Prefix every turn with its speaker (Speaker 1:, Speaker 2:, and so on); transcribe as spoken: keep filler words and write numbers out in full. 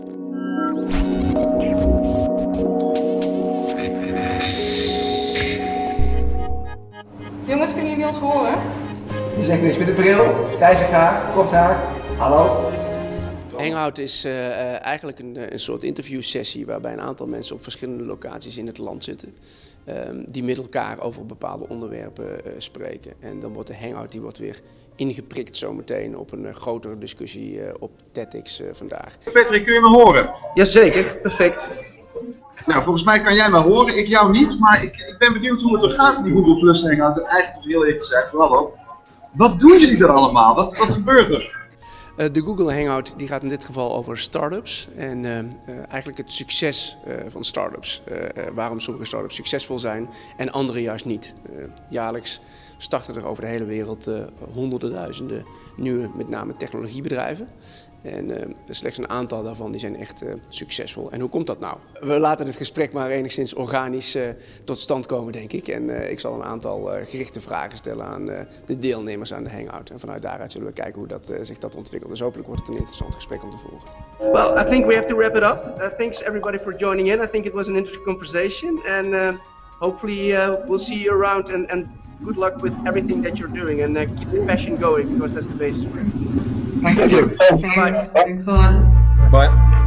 Speaker 1: Jongens, kunnen jullie ons horen?
Speaker 2: Die zegt niks met de bril, grijzig haar, kort haar. Hallo?
Speaker 3: Hangout is uh, eigenlijk een, een soort interviewsessie waarbij een aantal mensen op verschillende locaties in het land zitten. Um, die met elkaar over bepaalde onderwerpen uh, spreken. En dan wordt de hangout die wordt weer ingeprikt zometeen op een uh, grotere discussie uh, op TEDx uh, vandaag.
Speaker 4: Patrick, kun je me horen?
Speaker 2: Jazeker, perfect.
Speaker 4: Nou, volgens mij kan jij me horen, ik jou niet, maar ik, ik ben benieuwd hoe het er gaat in die Google Plus Hangout. En eigenlijk heel eerlijk gezegd, hallo, wat doen jullie er allemaal? Wat, wat gebeurt er?
Speaker 3: Uh, de Google Hangout die gaat in dit geval over start-ups en uh, uh, eigenlijk het succes uh, van start-ups. Uh, uh, waarom sommige start-ups succesvol zijn en andere juist niet. Uh, jaarlijks starten er over de hele wereld uh, honderden duizenden nieuwe, met name technologiebedrijven. En uh, slechts een aantal daarvan die zijn echt uh, succesvol. En hoe komt dat nou? We laten het gesprek maar enigszins organisch uh, tot stand komen, denk ik. En uh, ik zal een aantal uh, gerichte vragen stellen aan uh, de deelnemers aan de Hangout. En vanuit daaruit zullen we kijken hoe dat, uh, zich dat ontwikkelt. Dus hopelijk wordt het een interessant gesprek om te volgen.
Speaker 5: Well, I think we have to wrap it up. Uh, thanks everybody for joining in. I think it was an interesting conversation. And uh, hopefully uh, we'll see you around. And, and good luck with everything that you're doing. And uh, keep the passion going, because that's the basis for it.
Speaker 4: Thank you.
Speaker 1: Thanks. Thanks a lot.
Speaker 4: Bye.